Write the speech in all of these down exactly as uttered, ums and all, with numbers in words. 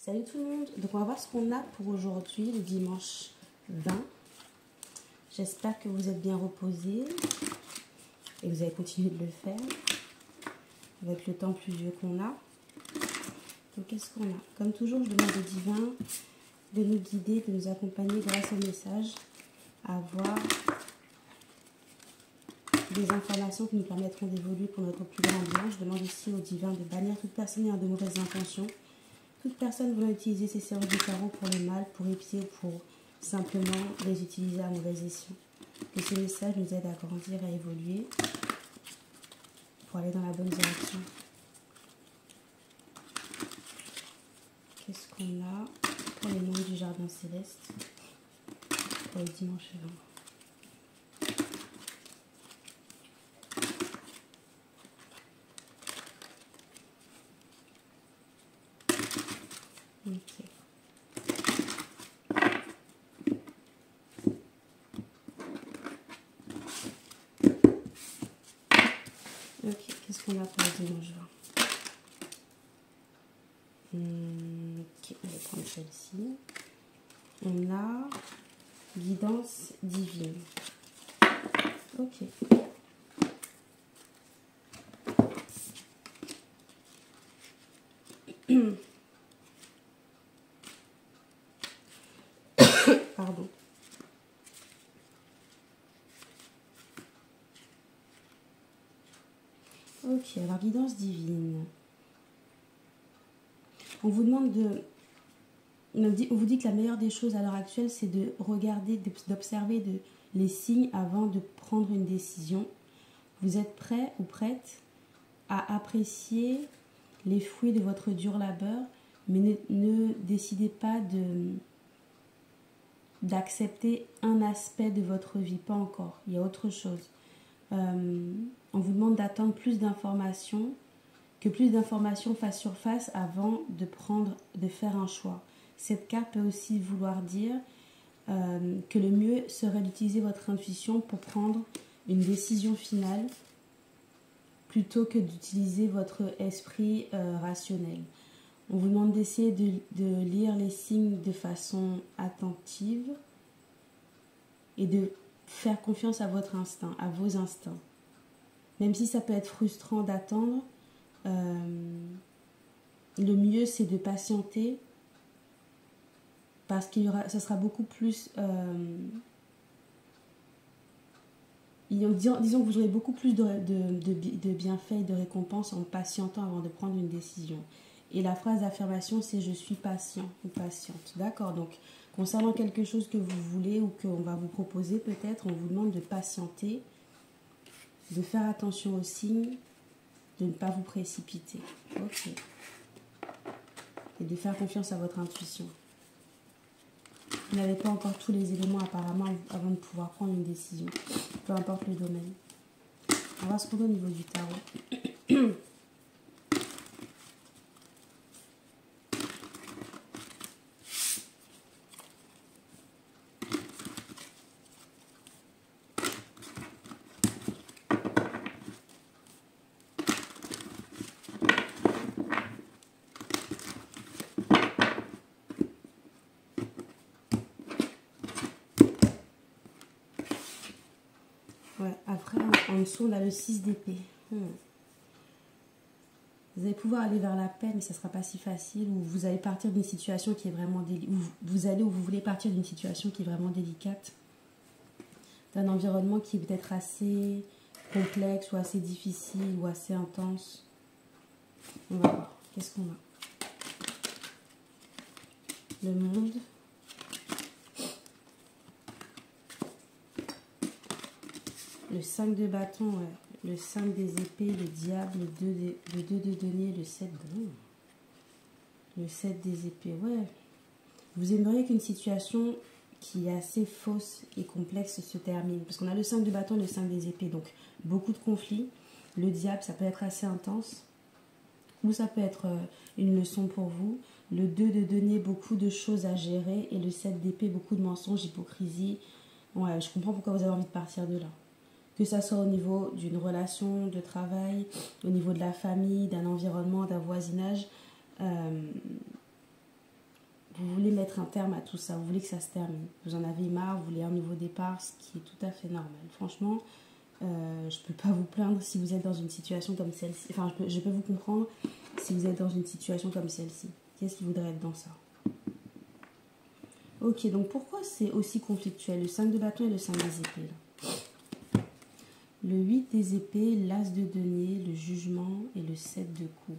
Salut tout le monde, donc on va voir ce qu'on a pour aujourd'hui, le dimanche vingt. J'espère que vous êtes bien reposés et que vous allez continuer de le faire avec le temps pluvieux qu'on a. Donc qu'est-ce qu'on a? Comme toujours, je demande au divin de nous guider, de nous accompagner grâce au message, à avoir des informations qui nous permettront d'évoluer pour notre plus grand bien. Je demande aussi au divin de bannir toute personne ayant de mauvaises intentions. Toute personne voulant utiliser ces séances du tarot pour le mal, pour épier ou pour simplement les utiliser à mauvais escient. Que ces messages nous aident à grandir, à évoluer, pour aller dans la bonne direction. Qu'est-ce qu'on a pour les membres du jardin céleste pour le dimanche vingt? Ok. Ok, qu'est-ce qu'on a pour le dimanche vingt? hum, Ok, on va prendre celle-ci. On a guidance divine. Ok. Pardon. Ok, alors guidance divine. On vous demande de... On vous dit que la meilleure des choses à l'heure actuelle, c'est de regarder, d'observer de, les signes avant de prendre une décision. Vous êtes prêt ou prête à apprécier les fruits de votre dur labeur, mais ne, ne décidez pas de d'accepter un aspect de votre vie, pas encore. Il y a autre chose. Euh, on vous demande d'attendre plus d'informations, que plus d'informations fassent surface avant de prendre, de faire un choix. Cette carte peut aussi vouloir dire euh, que le mieux serait d'utiliser votre intuition pour prendre une décision finale plutôt que d'utiliser votre esprit euh, rationnel. On vous demande d'essayer de, de lire les signes de façon attentive et de faire confiance à votre instinct, à vos instincts. Même si ça peut être frustrant d'attendre, euh, le mieux c'est de patienter parce qu'il y aura, ça sera beaucoup plus... Euh, disons, disons que vous aurez beaucoup plus de, de, de, de bienfaits et de récompenses en patientant avant de prendre une décision. Et la phrase d'affirmation, c'est « je suis patient » ou « patiente ». D'accord? Donc, concernant quelque chose que vous voulez ou qu'on va vous proposer peut-être, on vous demande de patienter, de faire attention aux signes, de ne pas vous précipiter. Ok. Et de faire confiance à votre intuition. Vous n'avez pas encore tous les éléments apparemment avant de pouvoir prendre une décision, peu importe le domaine. On va voir ce qu'on a au niveau du tarot. Ouais, après, en dessous, on a le six d'épée. Hmm. Vous allez pouvoir aller vers la paix, mais ça ne sera pas si facile. Ou vous allez partir d'une situation qui est vraiment délicate. Ou vous allez ou vous voulez partir d'une situation qui est vraiment délicate. D'un environnement qui est peut-être assez complexe ou assez difficile ou assez intense. On va voir. Qu'est-ce qu'on a? Le monde. Le cinq de bâton, ouais. Le cinq des épées, le diable, le deux de, le deux de denier, le sept de... Le sept des épées, ouais. Vous aimeriez qu'une situation qui est assez fausse et complexe se termine. Parce qu'on a le cinq de bâton et le cinq des épées. Donc, beaucoup de conflits. Le diable, ça peut être assez intense. Ou ça peut être une leçon pour vous. Le deux de denier, beaucoup de choses à gérer. Et le sept d'épée, beaucoup de mensonges, hypocrisie. Ouais, je comprends pourquoi vous avez envie de partir de là. Que ça soit au niveau d'une relation de travail, au niveau de la famille, d'un environnement, d'un voisinage. Euh, mettre un terme à tout ça. Vous voulez que ça se termine. Vous en avez marre, vous voulez un nouveau départ, ce qui est tout à fait normal. Franchement, euh, je ne peux pas vous plaindre si vous êtes dans une situation comme celle-ci. Enfin, je peux, je peux vous comprendre si vous êtes dans une situation comme celle-ci. Qu'est-ce qui voudrait être dans ça? Ok, donc pourquoi c'est aussi conflictuel? Le cinq de bâton et le cinq des épées, là. Le huit des épées, l'as de denier, le jugement et le sept de coupe.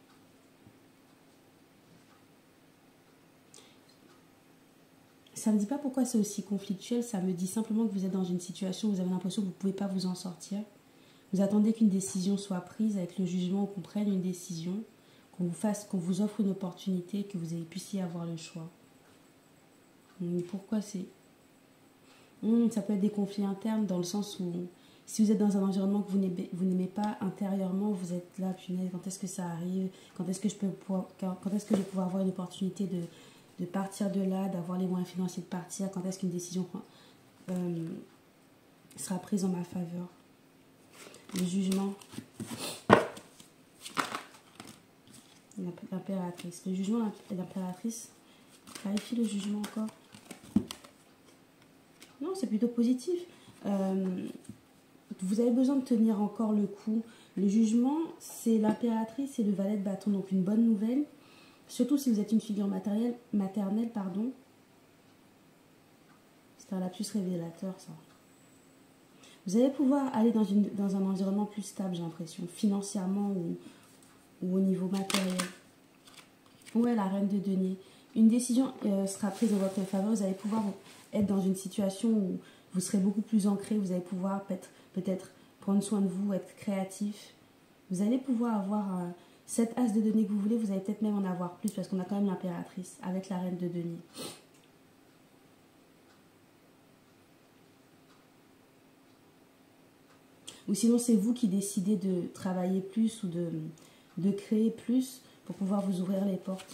Ça ne me dit pas pourquoi c'est aussi conflictuel, ça me dit simplement que vous êtes dans une situation où vous avez l'impression que vous ne pouvez pas vous en sortir. Vous attendez qu'une décision soit prise avec le jugement, qu'on prenne une décision, qu'on vous fasse, qu'on vous offre une opportunité, que vous puissiez avoir le choix. Mais pourquoi c'est... Hum, ça peut être des conflits internes dans le sens où si vous êtes dans un environnement que vous n'aimez pas intérieurement, vous êtes là, punaise, quand est-ce que ça arrive? Quand est-ce que je peux pouvoir, quand est-ce que je vais pouvoir avoir une opportunité de... de partir de là, d'avoir les moyens financiers de partir, quand est-ce qu'une décision euh, sera prise en ma faveur. Le jugement. L'impératrice. Le jugement et l'impératrice. Clarifie le jugement encore. Non, c'est plutôt positif. Euh, vous avez besoin de tenir encore le coup. Le jugement, c'est l'impératrice et le valet de bâton. Donc une bonne nouvelle. Surtout si vous êtes une figure matérielle, maternelle, pardon. C'est un lapsus révélateur, ça. Vous allez pouvoir aller dans, une, dans un environnement plus stable, j'ai l'impression, financièrement ou, ou au niveau matériel. Ouais, la reine de denier. Une décision euh, sera prise en votre faveur. Vous allez pouvoir être dans une situation où vous serez beaucoup plus ancré. Vous allez pouvoir peut-être peut-être prendre soin de vous, être créatif. Vous allez pouvoir avoir... Euh, Cette as de denier que vous voulez, vous allez peut-être même en avoir plus parce qu'on a quand même l'impératrice avec la reine de denier. Ou sinon, c'est vous qui décidez de travailler plus ou de, de créer plus pour pouvoir vous ouvrir les portes.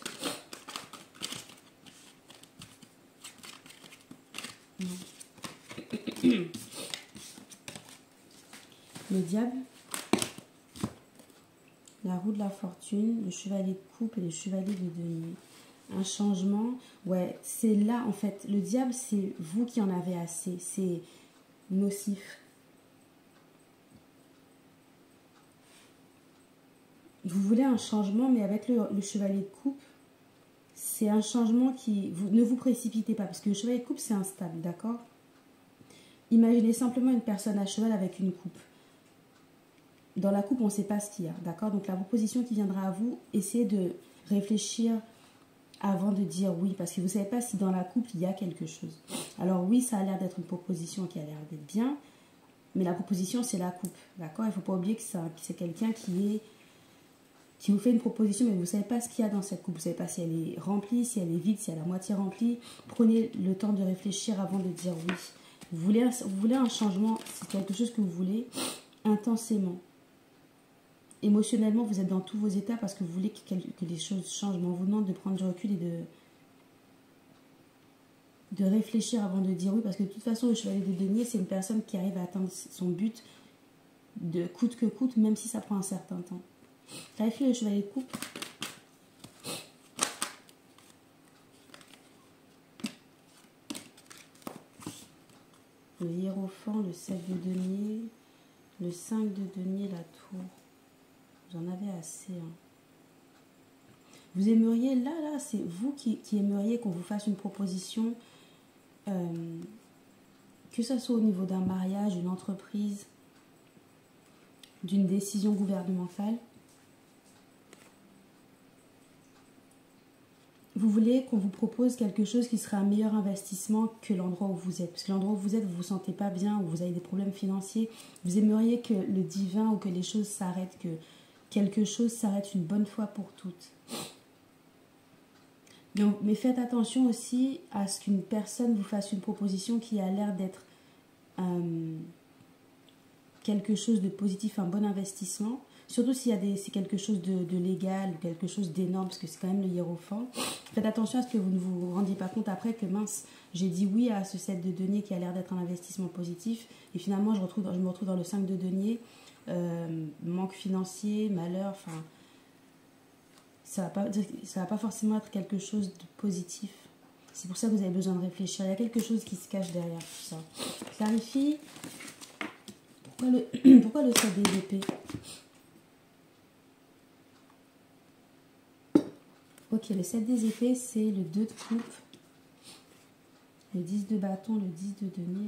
Le diable. La roue de la fortune, le chevalier de coupe et le chevalier de denier. Un changement, ouais, c'est là en fait. Le diable, c'est vous qui en avez assez. C'est nocif. Vous voulez un changement, mais avec le, le chevalier de coupe, c'est un changement qui... Vous, ne vous précipitez pas, parce que le chevalier de coupe, c'est instable, d'accord? Imaginez simplement une personne à cheval avec une coupe. Dans la coupe, on ne sait pas ce qu'il y a, d'accord? Donc la proposition qui viendra à vous, essayez de réfléchir avant de dire oui, parce que vous ne savez pas si dans la coupe, il y a quelque chose. Alors oui, ça a l'air d'être une proposition qui a l'air d'être bien, mais la proposition, c'est la coupe, d'accord? Il ne faut pas oublier que c'est quelqu'un qui est... qui vous fait une proposition, mais vous ne savez pas ce qu'il y a dans cette coupe. Vous ne savez pas si elle est remplie, si elle est vide, si elle est à moitié remplie. Prenez le temps de réfléchir avant de dire oui. Vous voulez un, vous voulez un changement, c'est quelque chose que vous voulez intensément. Émotionnellement, vous êtes dans tous vos états parce que vous voulez que, que les choses changent. Mais on vous demande de prendre du recul et de, de réfléchir avant de dire oui. Parce que de toute façon, le chevalier de denier, c'est une personne qui arrive à atteindre son but de coûte que coûte, même si ça prend un certain temps. Clarifie le chevalier de coupe. Le hiérophant, le sept de denier, le cinq de denier, la tour. Vous en avez assez. Hein. Vous aimeriez, là, là, c'est vous qui, qui aimeriez qu'on vous fasse une proposition, euh, que ce soit au niveau d'un mariage, d'une entreprise, d'une décision gouvernementale. Vous voulez qu'on vous propose quelque chose qui sera un meilleur investissement que l'endroit où vous êtes. Parce que l'endroit où vous êtes, vous ne vous sentez pas bien, ou vous avez des problèmes financiers. Vous aimeriez que le divin ou que les choses s'arrêtent, que quelque chose s'arrête une bonne fois pour toutes. Donc, mais faites attention aussi à ce qu'une personne vous fasse une proposition qui a l'air d'être euh, quelque chose de positif, un bon investissement. Surtout si c'est quelque chose de, de légal ou quelque chose d'énorme, parce que c'est quand même le hiérophant. Faites attention à ce que vous ne vous rendiez pas compte après que mince, j'ai dit oui à ce sept de denier qui a l'air d'être un investissement positif. Et finalement, je, retrouve, je me retrouve dans le cinq de denier, euh, manque financier, malheur, enfin... Ça ne va, va pas forcément être quelque chose de positif. C'est pour ça que vous avez besoin de réfléchir. Il y a quelque chose qui se cache derrière tout ça. Clarifie. Pourquoi le, pourquoi le sept des épées? Ok, le sept des épées, c'est le deux de coupe, le dix de bâton, le dix de denier.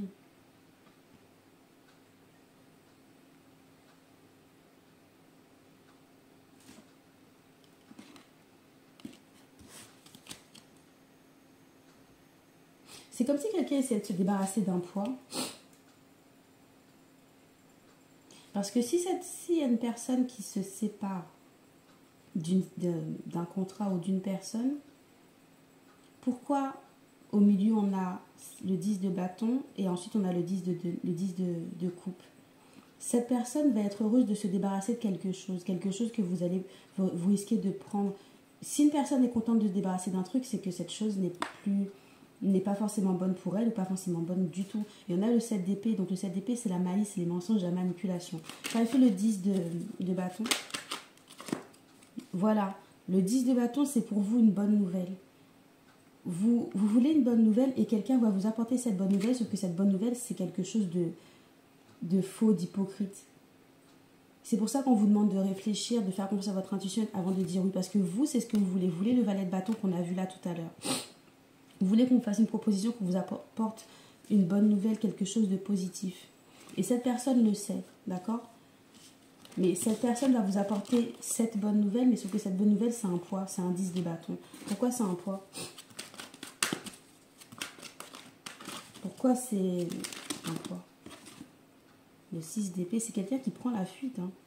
C'est comme si quelqu'un essayait de se débarrasser d'un poids. Parce que si il si y a une personne qui se sépare d'un contrat ou d'une personne, pourquoi au milieu on a le dix de bâton et ensuite on a le dix de, de, le dix de, de coupe? Cette personne va être heureuse de se débarrasser de quelque chose, quelque chose que vous allez vous, vous risquez de prendre. Si une personne est contente de se débarrasser d'un truc, c'est que cette chose n'est plus n'est pas forcément bonne pour elle ou pas forcément bonne du tout. Et on a le sept d'épée, donc le sept d'épée c'est la malice, les mensonges, la manipulation. Ça fait le dix de, de bâton. Voilà, le dix de bâton c'est pour vous une bonne nouvelle. Vous, vous voulez une bonne nouvelle et quelqu'un va vous apporter cette bonne nouvelle, sauf que cette bonne nouvelle c'est quelque chose de, de faux, d'hypocrite. C'est pour ça qu'on vous demande de réfléchir, de faire confiance à votre intuition avant de dire oui, parce que vous c'est ce que vous voulez. Vous voulez le valet de bâton qu'on a vu là tout à l'heure. Vous voulez qu'on fasse une proposition, qu'on vous apporte une bonne nouvelle, quelque chose de positif. Et cette personne le sait, d'accord? Mais cette personne va vous apporter cette bonne nouvelle, mais sauf que cette bonne nouvelle, c'est un poids, c'est un dix de bâton. Pourquoi c'est un poids? Pourquoi c'est un poids? Le six d'épée, c'est quelqu'un qui prend la fuite. Hein.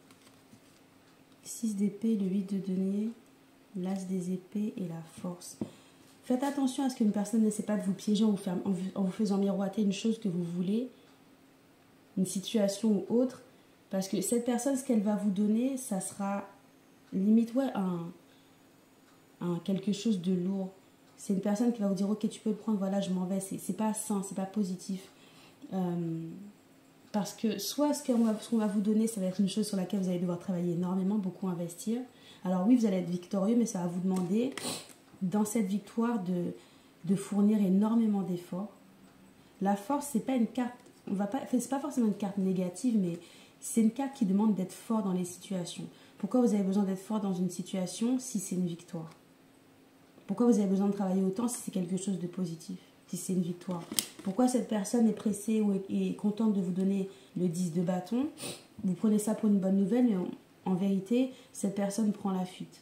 six d'épée, le huit de denier, l'as des épées et la force. Faites attention à ce qu'une personne n'essaie pas de vous piéger en vous, faire, en, vous, en vous faisant miroiter une chose que vous voulez, une situation ou autre, parce que cette personne, ce qu'elle va vous donner, ça sera limite ouais, un, un quelque chose de lourd. C'est une personne qui va vous dire ok, tu peux le prendre, voilà, je m'en vais. C'est pas sain, c'est pas positif. Euh, parce que soit ce qu'on va, qu'on va vous donner, ça va être une chose sur laquelle vous allez devoir travailler énormément, beaucoup investir. Alors oui, vous allez être victorieux, mais ça va vous demander dans cette victoire de, de fournir énormément d'efforts. La force, c'est pas une carte, on va pas, c'est pas forcément une carte négative, mais c'est une carte qui demande d'être fort dans les situations. Pourquoi vous avez besoin d'être fort dans une situation si c'est une victoire? Pourquoi vous avez besoin de travailler autant si c'est quelque chose de positif, si c'est une victoire? Pourquoi cette personne est pressée ou est, est contente de vous donner le dix de bâton? Vous prenez ça pour une bonne nouvelle, mais en, en vérité, cette personne prend la fuite.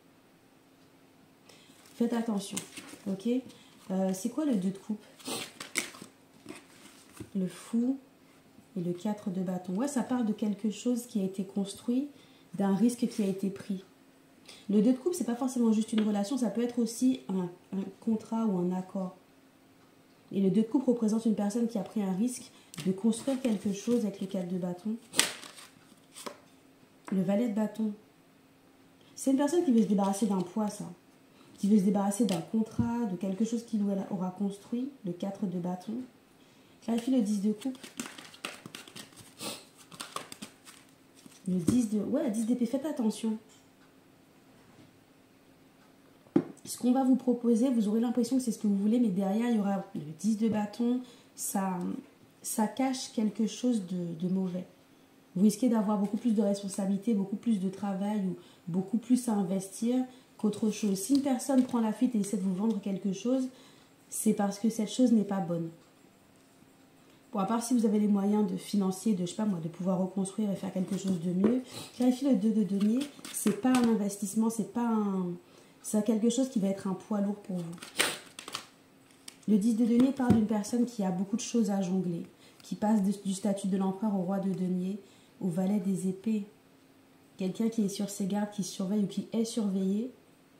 Faites attention, ok? euh, C'est quoi le deux de coupe? Le fou et le quatre de bâton. Ouais, ça parle de quelque chose qui a été construit, d'un risque qui a été pris. Le deux de coupe, c'est pas forcément juste une relation, ça peut être aussi un, un contrat ou un accord. Et le deux de coupe représente une personne qui a pris un risque de construire quelque chose avec le quatre de bâton. Le valet de bâton. C'est une personne qui veut se débarrasser d'un poids, ça. Qui veut se débarrasser d'un contrat, de quelque chose qu'il ou elle aura construit, le quatre de bâton. Clarifie le dix de coupe. Le dix de... Ouais, le dix d'épée, faites attention. Ce qu'on va vous proposer, vous aurez l'impression que c'est ce que vous voulez, mais derrière, il y aura le dix de bâton. Ça, ça cache quelque chose de, de mauvais. Vous risquez d'avoir beaucoup plus de responsabilités, beaucoup plus de travail ou beaucoup plus à investir qu'autre chose. Si une personne prend la fuite et essaie de vous vendre quelque chose, c'est parce que cette chose n'est pas bonne. Bon, à part si vous avez les moyens de financer, de, je sais pas moi, de pouvoir reconstruire et faire quelque chose de mieux, clarifier le deux de denier, c'est pas un investissement, c'est pas un... c'est quelque chose qui va être un poids lourd pour vous. Le dix de denier parle d'une personne qui a beaucoup de choses à jongler, qui passe de, du statut de l'empereur au roi de denier, au valet des épées. Quelqu'un qui est sur ses gardes, qui surveille ou qui est surveillé.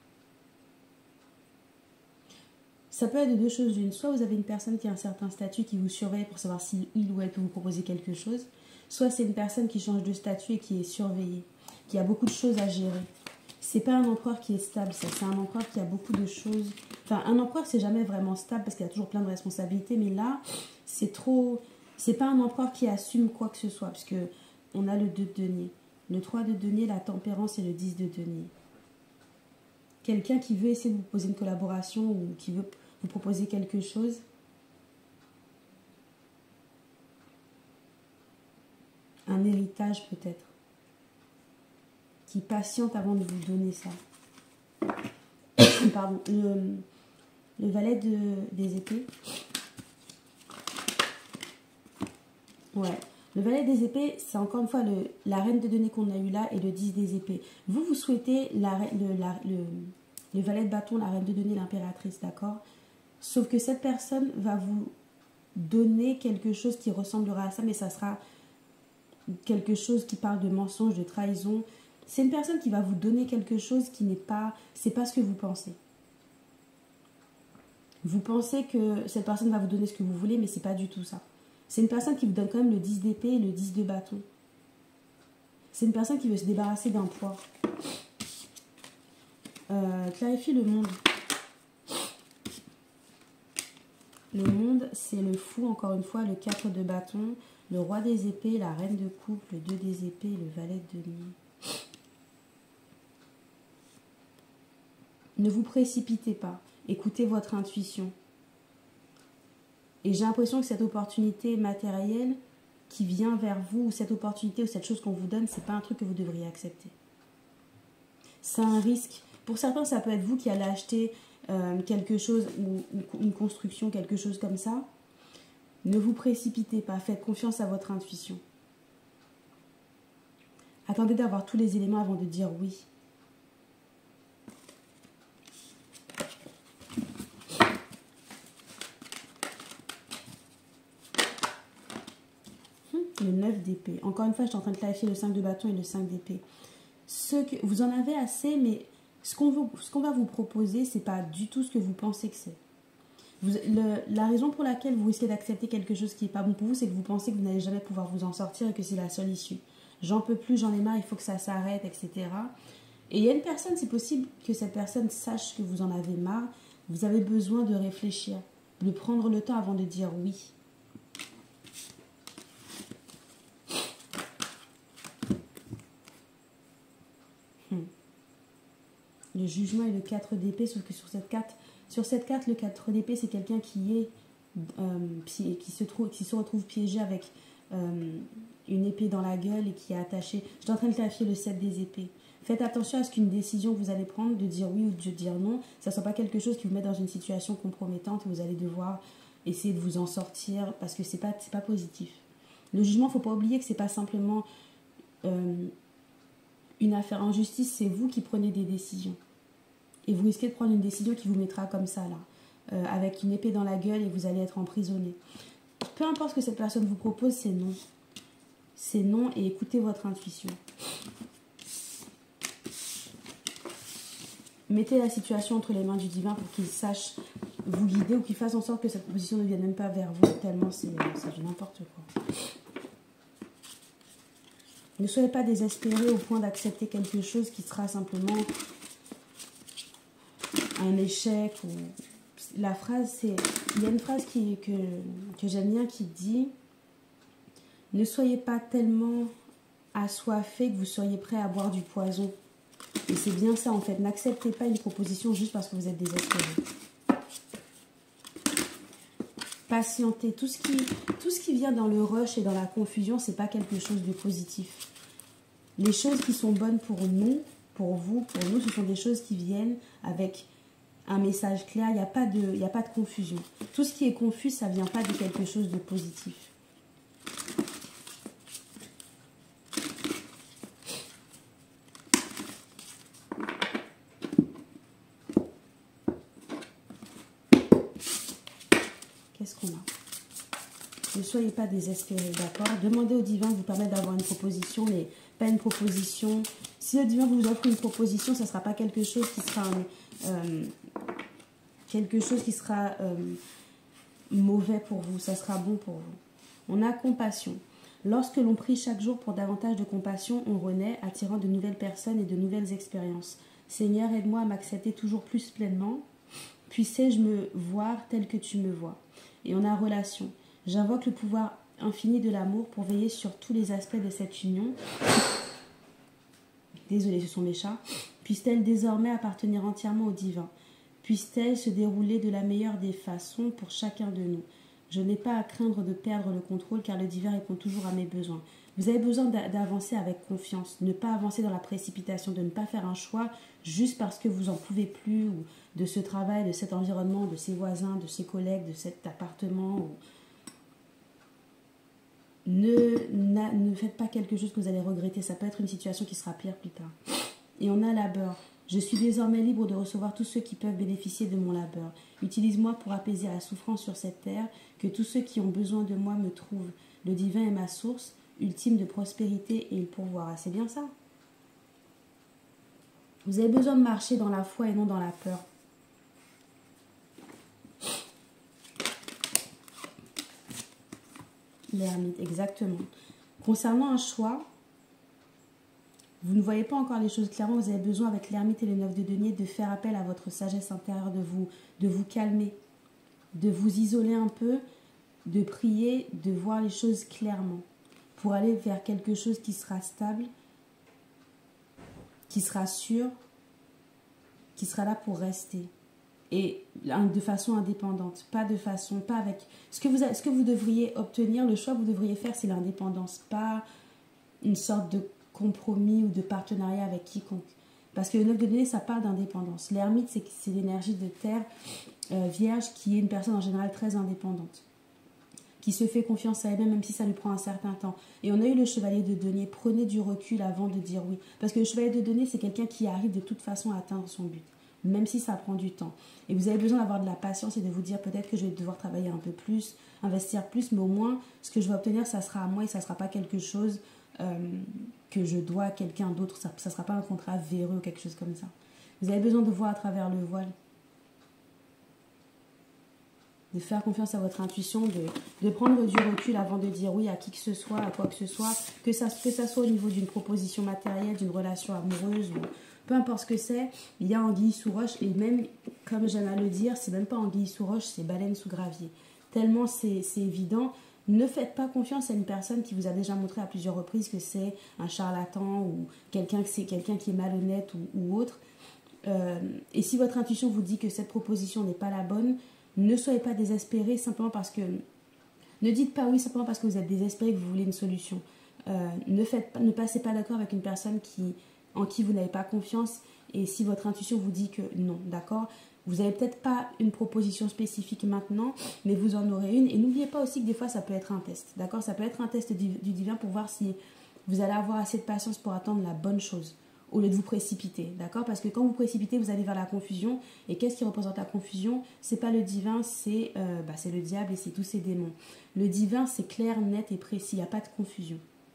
Ça peut être de deux choses d'une. Soit vous avez une personne qui a un certain statut qui vous surveille pour savoir si il ou elle peut vous proposer quelque chose. Soit c'est une personne qui change de statut et qui est surveillée, qui a beaucoup de choses à gérer. C'est pas un empereur qui est stable, ça. C'est un empereur qui a beaucoup de choses. Enfin, un empereur, c'est jamais vraiment stable parce qu'il a toujours plein de responsabilités. Mais là, c'est trop... c'est pas un empereur qui assume quoi que ce soit. Puisque on a le deux de denier. Le trois de denier, la tempérance et le dix de denier. Quelqu'un qui veut essayer de vous poser une collaboration ou qui veut vous proposer quelque chose. Un héritage peut-être. Qui patiente avant de vous donner ça. Pardon. Le, le valet de, des épées. Ouais. Le valet des épées, c'est encore une fois le, la reine de deniers qu'on a eu là et le dix des épées. Vous, vous souhaitez la, le, la, le, le valet de bâton, la reine de deniers, l'impératrice, d'accord? Sauf que cette personne va vous donner quelque chose qui ressemblera à ça, mais ça sera quelque chose qui parle de mensonge, de trahison. C'est une personne qui va vous donner quelque chose qui n'est pas, c'est pas ce que vous pensez. Vous pensez que cette personne va vous donner ce que vous voulez, mais c'est pas du tout ça. C'est une personne qui vous donne quand même le dix d'épée et le dix de bâton. C'est une personne qui veut se débarrasser d'un poids. Euh, clarifie le monde. Le monde, c'est le fou, encore une fois, le quatre de bâton, le roi des épées, la reine de coupe, le deux des épées et le valet de denier. Ne vous précipitez pas. Écoutez votre intuition. Et j'ai l'impression que cette opportunité matérielle qui vient vers vous, ou cette opportunité ou cette chose qu'on vous donne, c'est pas un truc que vous devriez accepter. C'est un risque. Pour certains, ça peut être vous qui allez acheter euh, quelque chose, ou, ou une construction, quelque chose comme ça. Ne vous précipitez pas. Faites confiance à votre intuition. Attendez d'avoir tous les éléments avant de dire oui. Le neuf d'épée. Encore une fois, je suis en train de clarifier le cinq de bâton et le cinq d'épée. Ce que vous en avez assez, mais ce qu'on qu'on va vous proposer, c'est pas du tout ce que vous pensez que c'est. Vous, le, la raison pour laquelle vous risquez d'accepter quelque chose qui n'est pas bon pour vous, c'est que vous pensez que vous n'allez jamais pouvoir vous en sortir et que c'est la seule issue. J'en peux plus, j'en ai marre, il faut que ça s'arrête, et cetera. Et il y a une personne, c'est possible que cette personne sache que vous en avez marre. Vous avez besoin de réfléchir, de prendre le temps avant de dire oui. Le jugement et le quatre d'épée, sauf que sur cette carte, sur cette carte, le quatre d'épée, c'est quelqu'un qui est euh, qui se trouve, qui se retrouve piégé avec euh, une épée dans la gueule et qui est attaché. Je suis en train de clarifier le sept des épées. Faites attention à ce qu'une décision que vous allez prendre, de dire oui ou de dire non, ça ne soit pas quelque chose qui vous met dans une situation compromettante où vous allez devoir essayer de vous en sortir parce que c'est pas, c'est pas positif. Le jugement, il ne faut pas oublier que c'est pas simplement euh, une affaire en justice, c'est vous qui prenez des décisions. Et vous risquez de prendre une décision qui vous mettra comme ça, là, euh, avec une épée dans la gueule et vous allez être emprisonné. Peu importe ce que cette personne vous propose, c'est non. C'est non et écoutez votre intuition. Mettez la situation entre les mains du divin pour qu'il sache vous guider ou qu'il fasse en sorte que cette proposition ne vienne même pas vers vous, tellement c'est du n'importe quoi. Ne soyez pas désespérés au point d'accepter quelque chose qui sera simplement un échec. Ou... La phrase, c'est... Il y a une phrase qui, que, que j'aime bien qui dit « Ne soyez pas tellement assoiffés que vous seriez prêt à boire du poison. » Et c'est bien ça en fait. N'acceptez pas une proposition juste parce que vous êtes désespéré. Patientez. Tout ce qui, tout ce qui vient dans le rush et dans la confusion, c'est pas quelque chose de positif. Les choses qui sont bonnes pour nous, pour vous, pour nous, ce sont des choses qui viennent avec un message clair. Il n'y a pas de, il n'y a pas de confusion. Tout ce qui est confus, ça ne vient pas de quelque chose de positif. Qu'est-ce qu'on a? Ne soyez pas désespérés, d'accord? Demandez au divin de vous permettre d'avoir une proposition, mais pas une proposition. Si le divin vous offre une proposition, ça ne sera pas quelque chose qui sera euh, quelque chose qui sera euh, mauvais pour vous. Ça sera bon pour vous. On a compassion. Lorsque l'on prie chaque jour pour davantage de compassion, on renaît, attirant de nouvelles personnes et de nouvelles expériences. Seigneur, aide-moi à m'accepter toujours plus pleinement. Puissais-je me voir tel que tu me vois. Et on a relation. J'invoque le pouvoir infini de l'amour pour veiller sur tous les aspects de cette union. Désolée, ce sont mes chats. Puisse-t-elle désormais appartenir entièrement au divin. puisse-t-elle se dérouler de la meilleure des façons pour chacun de nous. Je n'ai pas à craindre de perdre le contrôle car le divin répond toujours à mes besoins. Vous avez besoin d'avancer avec confiance, ne pas avancer dans la précipitation, de ne pas faire un choix juste parce que vous n'en pouvez plus, ou de ce travail, de cet environnement, de ses voisins, de ses collègues, de cet appartement. Ou... Ne, na, ne faites pas quelque chose que vous allez regretter, ça peut être une situation qui sera pire plus tard. Et on a labeur. Je suis désormais libre de recevoir tous ceux qui peuvent bénéficier de mon labeur. Utilise-moi pour apaiser la souffrance sur cette terre, que tous ceux qui ont besoin de moi me trouvent. Le divin est ma source ultime de prospérité et il pourvoira. C'est bien ça. Vous avez besoin de marcher dans la foi et non dans la peur. L'ermite, exactement. Concernant un choix, vous ne voyez pas encore les choses clairement, vous avez besoin avec l'ermite et le neuf de denier de faire appel à votre sagesse intérieure, de vous, de vous calmer, de vous isoler un peu, de prier, de voir les choses clairement, pour aller vers quelque chose qui sera stable, qui sera sûr, qui sera là pour rester. Et de façon indépendante, pas de façon, pas avec... Ce que vous, ce que vous devriez obtenir, le choix que vous devriez faire, c'est l'indépendance, pas une sorte de compromis ou de partenariat avec quiconque. Parce que le neuf de denier, ça parle d'indépendance. L'ermite, c'est l'énergie de terre euh, vierge qui est une personne en général très indépendante, qui se fait confiance à elle-même, même si ça lui prend un certain temps. Et on a eu le chevalier de denier. Prenez du recul avant de dire oui. Parce que le chevalier de denier, c'est quelqu'un qui arrive de toute façon à atteindre son but, même si ça prend du temps. Et vous avez besoin d'avoir de la patience et de vous dire peut-être que je vais devoir travailler un peu plus, investir plus, mais au moins, ce que je vais obtenir, ça sera à moi et ça ne sera pas quelque chose euh, que je dois à quelqu'un d'autre. Ça ne sera pas un contrat véreux ou quelque chose comme ça. Vous avez besoin de voir à travers le voile, de faire confiance à votre intuition, de, de prendre du recul avant de dire oui à qui que ce soit, à quoi que ce soit, que ça, que ça soit au niveau d'une proposition matérielle, d'une relation amoureuse, ou peu importe ce que c'est, il y a anguille sous roche, et même, comme j'aime à le dire, c'est même pas anguille sous roche, c'est baleine sous gravier. Tellement c'est évident. Ne faites pas confiance à une personne qui vous a déjà montré à plusieurs reprises que c'est un charlatan ou quelqu'un quelqu'un qui est malhonnête ou, ou autre. Euh, et si votre intuition vous dit que cette proposition n'est pas la bonne, ne soyez pas désespéré simplement parce que... Ne dites pas oui simplement parce que vous êtes désespéré et que vous voulez une solution. Euh, ne, faites, ne passez pas d'accord avec une personne qui, en qui vous n'avez pas confiance. Et si votre intuition vous dit que non, d'accord, vous n'avez peut-être pas une proposition spécifique maintenant, mais vous en aurez une. Et n'oubliez pas aussi que des fois, ça peut être un test, d'accord? Ça peut être un test du, du divin pour voir si vous allez avoir assez de patience pour attendre la bonne chose, au lieu de vous précipiter, d'accord? Parce que quand vous précipitez, vous allez vers la confusion. Et qu'est-ce qui représente la confusion? C'est pas le divin, c'est euh, bah, c'est le diable et c'est tous ces démons. Le divin, c'est clair, net et précis, il n'y a pas de confusion.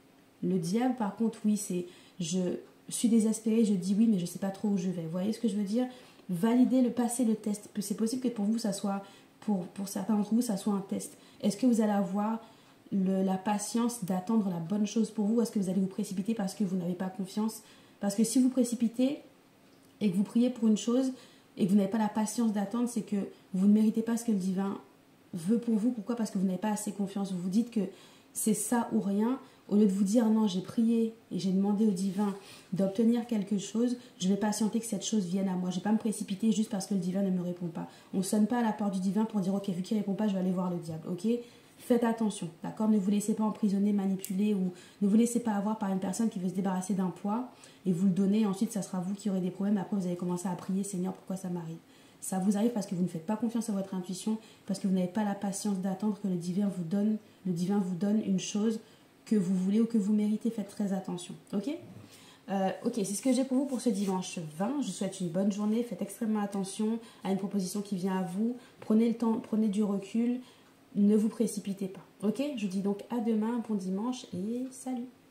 Le diable, par contre, oui, c'est je suis désespérée, je dis oui, mais je ne sais pas trop où je vais. Vous voyez ce que je veux dire? Validez le, passer le test. C'est possible que pour vous, ça soit, pour, pour certains d'entre vous, ça soit un test. Est-ce que vous allez avoir le, la patience d'attendre la bonne chose pour vous? Ou est-ce que vous allez vous précipiter parce que vous n'avez pas confiance? Parce que si vous précipitez et que vous priez pour une chose et que vous n'avez pas la patience d'attendre, c'est que vous ne méritez pas ce que le divin veut pour vous. Pourquoi? Parce que vous n'avez pas assez confiance. Vous vous dites que c'est ça ou rien. Au lieu de vous dire non, j'ai prié et j'ai demandé au divin d'obtenir quelque chose, je vais patienter que cette chose vienne à moi. Je ne vais pas me précipiter juste parce que le divin ne me répond pas. On ne sonne pas à la porte du divin pour dire ok, vu qu'il ne répond pas, je vais aller voir le diable. Ok? Faites attention, d'accord? Ne vous laissez pas emprisonner, manipuler ou ne vous laissez pas avoir par une personne qui veut se débarrasser d'un poids et vous le donner. Et ensuite, ça sera vous qui aurez des problèmes. Après, vous allez commencer à prier, Seigneur, pourquoi ça m'arrive? Ça vous arrive parce que vous ne faites pas confiance à votre intuition, parce que vous n'avez pas la patience d'attendre que le divin vous donne, le divin vous donne une chose que vous voulez ou que vous méritez. Faites très attention, ok? Euh, ok, c'est ce que j'ai pour vous pour ce dimanche vingt. Je vous souhaite une bonne journée. Faites extrêmement attention à une proposition qui vient à vous. Prenez le temps, prenez du recul. Ne vous précipitez pas, ok? Je vous dis donc à demain, bon dimanche et salut!